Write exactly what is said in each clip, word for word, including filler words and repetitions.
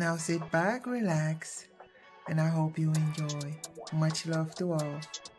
Now sit back, relax, and I hope you enjoy. Much love to all.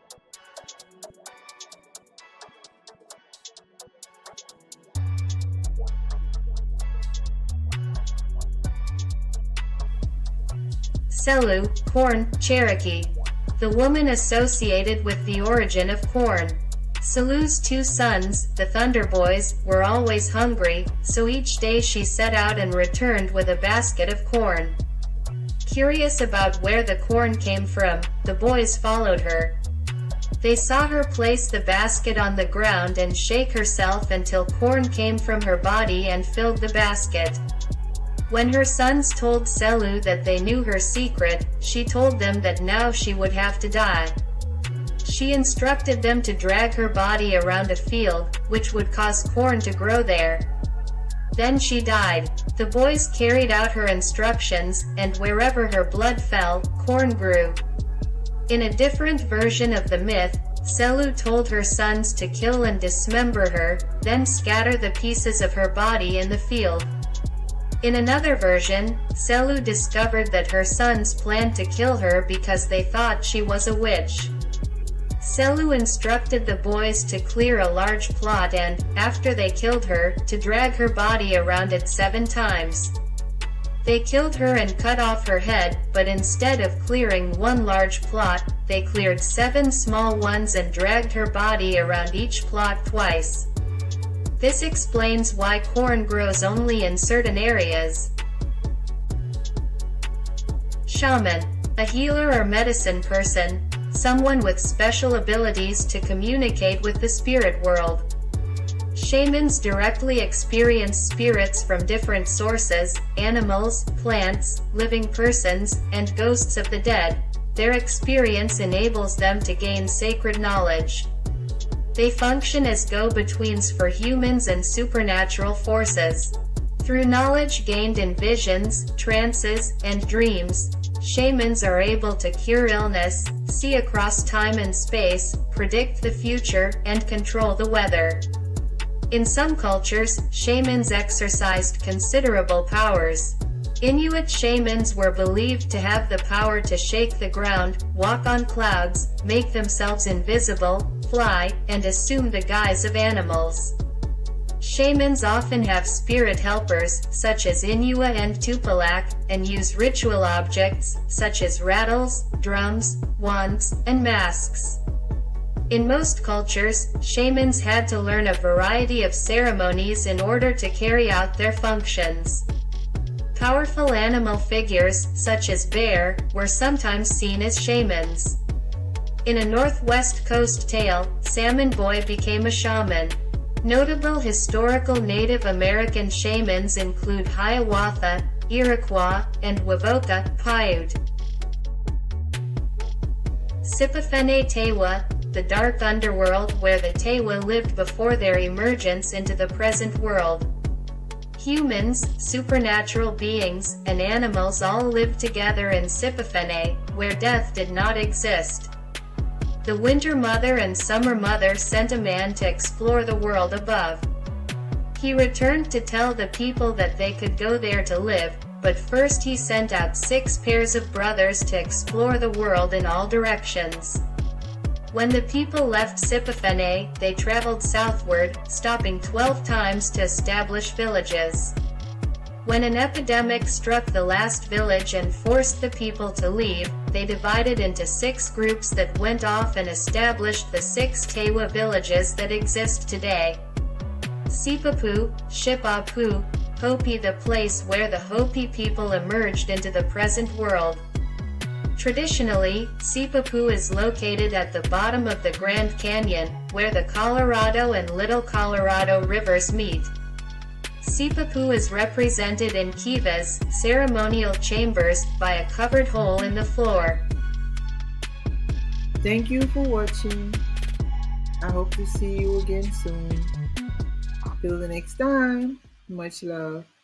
Selu, corn, Cherokee. The woman associated with the origin of corn. Selu's two sons, the Thunder Boys, were always hungry, so each day she set out and returned with a basket of corn. Curious about where the corn came from, the boys followed her. They saw her place the basket on the ground and shake herself until corn came from her body and filled the basket. When her sons told Selu that they knew her secret, she told them that now she would have to die. She instructed them to drag her body around a field, which would cause corn to grow there. Then she died. The boys carried out her instructions, and wherever her blood fell, corn grew. In a different version of the myth, Selu told her sons to kill and dismember her, then scatter the pieces of her body in the field. In another version, Selu discovered that her sons planned to kill her because they thought she was a witch. Selu instructed the boys to clear a large plot and, after they killed her, to drag her body around it seven times. They killed her and cut off her head, but instead of clearing one large plot, they cleared seven small ones and dragged her body around each plot twice. This explains why corn grows only in certain areas. Shaman. A healer or medicine person, someone with special abilities to communicate with the spirit world. Shamans directly experience spirits from different sources, animals, plants, living persons, and ghosts of the dead. Their experience enables them to gain sacred knowledge. They function as go-betweens for humans and supernatural forces. Through knowledge gained in visions, trances, and dreams, shamans are able to cure illness, see across time and space, predict the future, and control the weather. In some cultures, shamans exercised considerable powers. Inuit shamans were believed to have the power to shake the ground, walk on clouds, make themselves invisible, fly, and assume the guise of animals. Shamans often have spirit helpers, such as Inua and Tupilaq, and use ritual objects, such as rattles, drums, wands, and masks. In most cultures, shamans had to learn a variety of ceremonies in order to carry out their functions. Powerful animal figures, such as bear, were sometimes seen as shamans. In a Northwest Coast tale, Salmon Boy became a shaman. Notable historical Native American shamans include Hiawatha, Iroquois, and Wavoka, Paiute. Sipafene Tewa, the dark underworld where the Tewa lived before their emergence into the present world. Humans, supernatural beings, and animals all lived together in Sipafene, where death did not exist. The Winter Mother and Summer Mother sent a man to explore the world above. He returned to tell the people that they could go there to live, but first he sent out six pairs of brothers to explore the world in all directions. When the people left Sipafene, they traveled southward, stopping twelve times to establish villages. When an epidemic struck the last village and forced the people to leave, they divided into six groups that went off and established the six Tewa villages that exist today. Sipapu, Shipapu, Hopi, the place where the Hopi people emerged into the present world. Traditionally, Sipapu is located at the bottom of the Grand Canyon, where the Colorado and Little Colorado rivers meet. Sipapu is represented in kivas, ceremonial chambers, by a covered hole in the floor. Thank you for watching. I hope to see you again soon. Till the next time, much love.